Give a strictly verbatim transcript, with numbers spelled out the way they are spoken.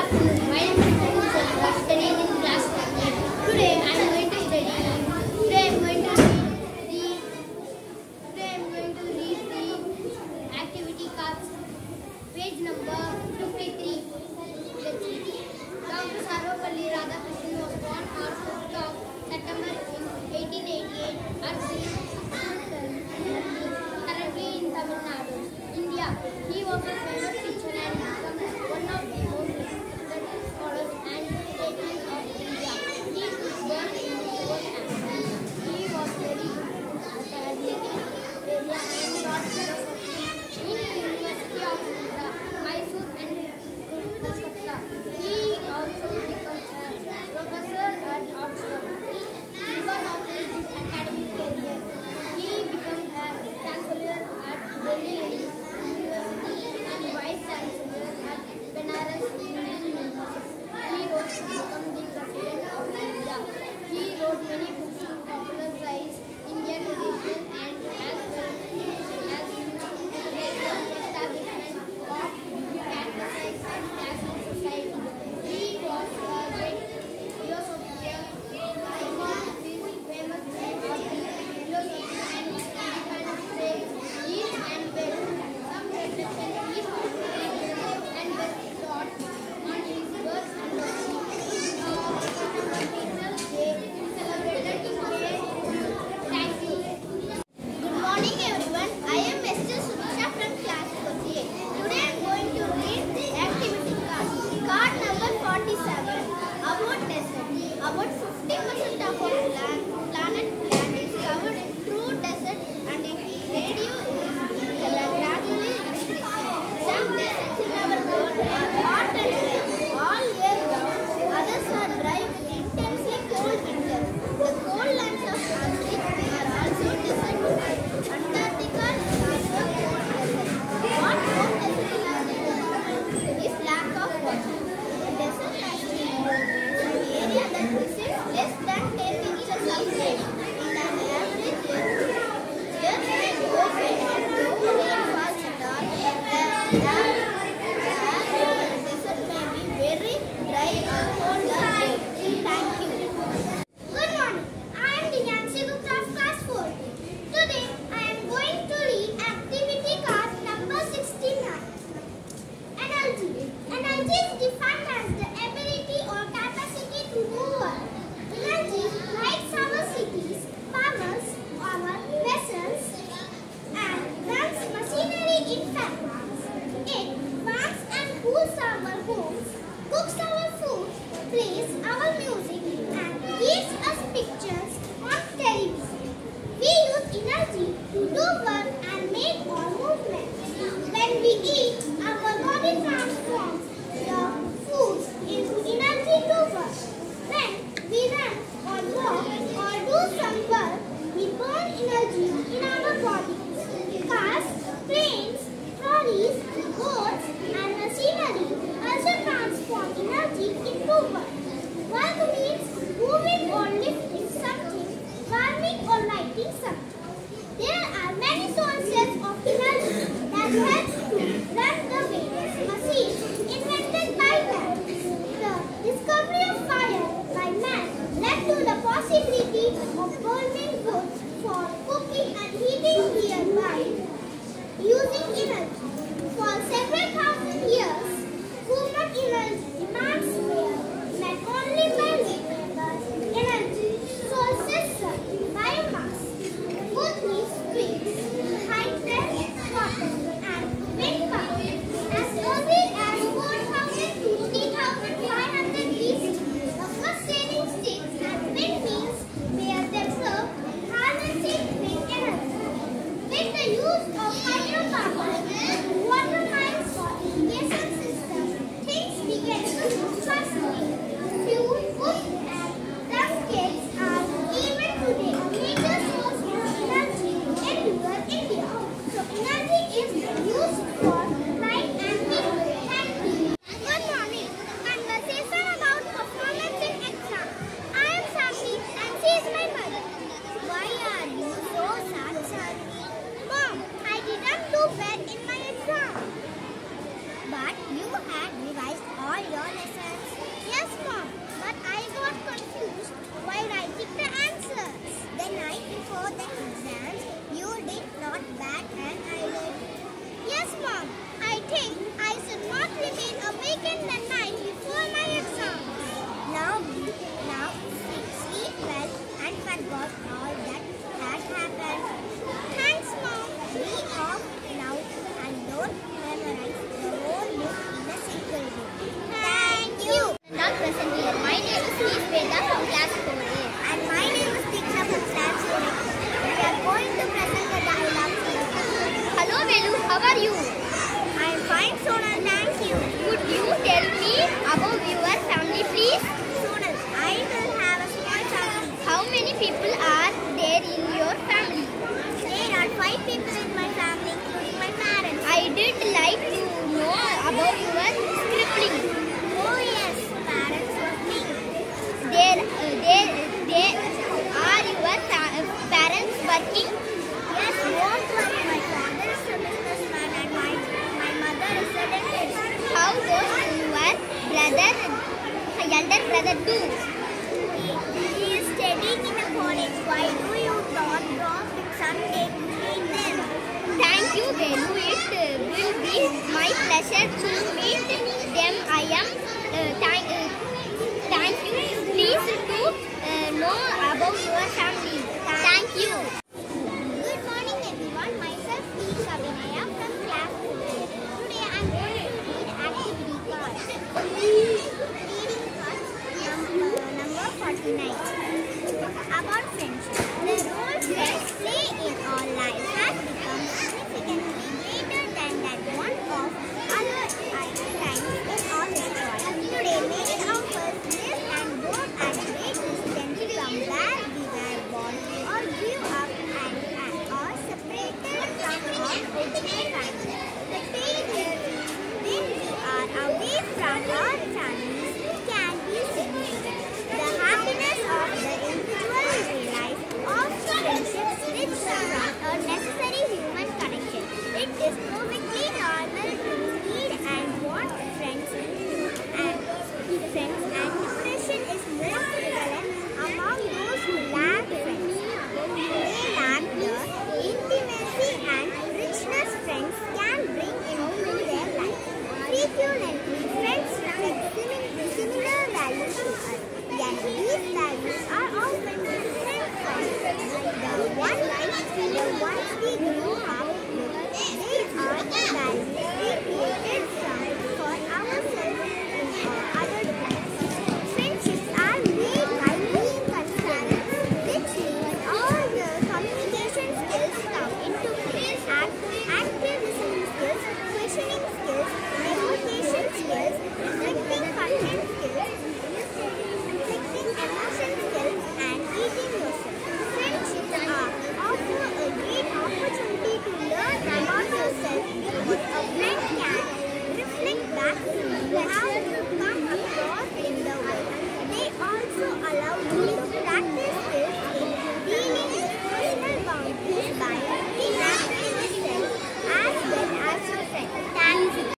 afternoon. My name is Pranita, studying in class one. Today I am going to study. Today I am going to read the. Today I am going to read the activity cards. Page number fifty-three. Let's read. Doctor Sarvapalli Radhakrishnan was born on fifth of September in eighteen eighty-eight at currently in Tamil Nadu, India. He was a famous teacher and became one of the most brother, my elder brother too. He is studying in a college. Why do you not drop it someday to meet them? Thank you, Velu. It will be my pleasure to meet them. I am uh, thank, uh, thank you. Please to uh, know about your